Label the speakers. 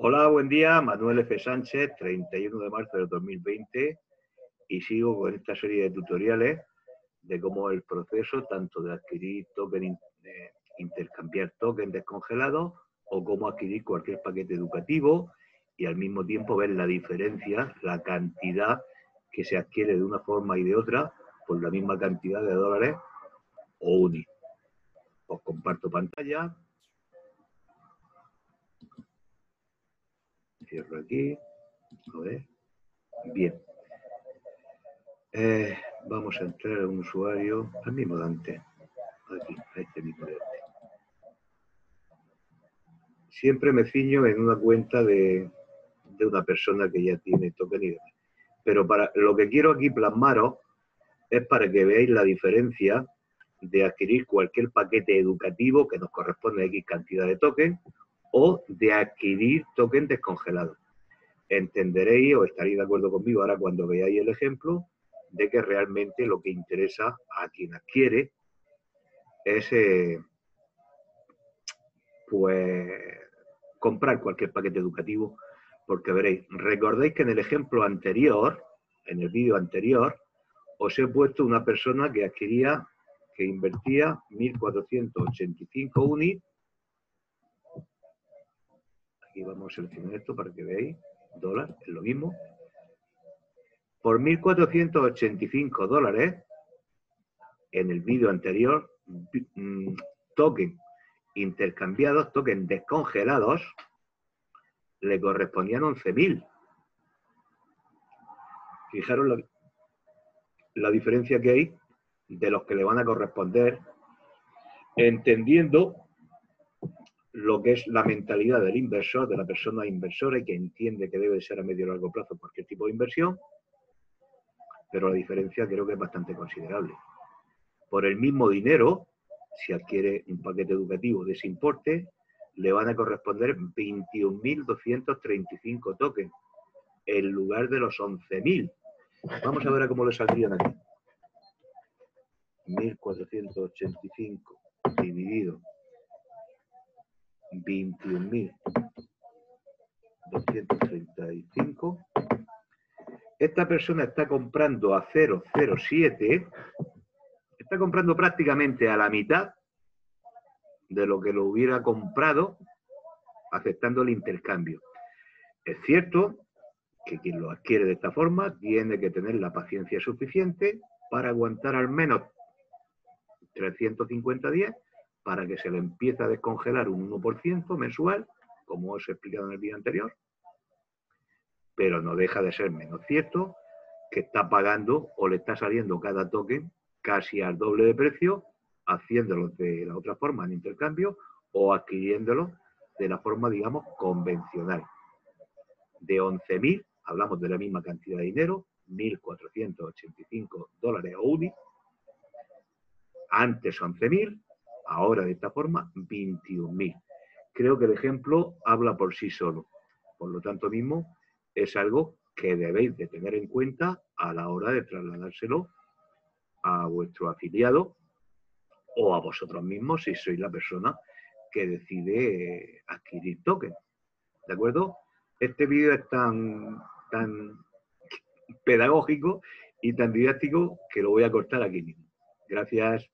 Speaker 1: Hola, buen día. Manuel F. Sánchez, 31 de marzo del 2020, y sigo con esta serie de tutoriales de cómo el proceso tanto de adquirir token, intercambiar token descongelados o cómo adquirir cualquier paquete educativo y al mismo tiempo ver la diferencia, la cantidad que se adquiere de una forma y de otra por la misma cantidad de dólares o UNI. Os comparto pantalla. Cierro aquí. A ver. Bien. Vamos a entrar a un usuario, al mismo de antes. Aquí, a este mismo de antes. Siempre me ciño en una cuenta de una persona que ya tiene token y demás. Pero para lo que quiero aquí plasmaros es para que veáis la diferencia de adquirir cualquier paquete educativo que nos corresponde a X cantidad de token o de adquirir token descongelado. Entenderéis o estaréis de acuerdo conmigo ahora cuando veáis el ejemplo de que realmente lo que interesa a quien adquiere es pues comprar cualquier paquete educativo, porque veréis, recordéis que en el ejemplo anterior, en el vídeo anterior, os he puesto una persona que adquiría, que invertía 1.485 UNI. Aquí vamos a seleccionar esto para que veáis, dólar, es lo mismo. Por 1.485 dólares, en el vídeo anterior, token intercambiados, token descongelados, le correspondían 11.000. Fijaros la diferencia que hay de los que le van a corresponder, entendiendo lo que es la mentalidad del inversor, de la persona inversora, y que entiende que debe ser a medio y largo plazo cualquier tipo de inversión, pero la diferencia creo que es bastante considerable. Por el mismo dinero, si adquiere un paquete educativo de ese importe, le van a corresponder 21.235 tokens, en lugar de los 11.000. Vamos a ver a cómo le saldrían aquí. 1.485 dividido 21.235. Esta persona está comprando a 0,07, está comprando prácticamente a la mitad de lo que lo hubiera comprado aceptando el intercambio. Es cierto que quien lo adquiere de esta forma tiene que tener la paciencia suficiente para aguantar al menos 350 días para que se le empiece a descongelar un 1% mensual, como os he explicado en el vídeo anterior, pero no deja de ser menos cierto que está pagando o le está saliendo cada token casi al doble de precio, haciéndolo de la otra forma en intercambio o adquiriéndolo de la forma, digamos, convencional. De 11.000, hablamos de la misma cantidad de dinero, 1.485 dólares o UNI, antes 11.000, ahora de esta forma 21.000. Creo que el ejemplo habla por sí solo. Por lo tanto mismo, es algo que debéis de tener en cuenta a la hora de trasladárselo a vuestro afiliado o a vosotros mismos si sois la persona que decide adquirir token. ¿De acuerdo? Este vídeo es tan pedagógico y tan didáctico que lo voy a cortar aquí mismo. Gracias.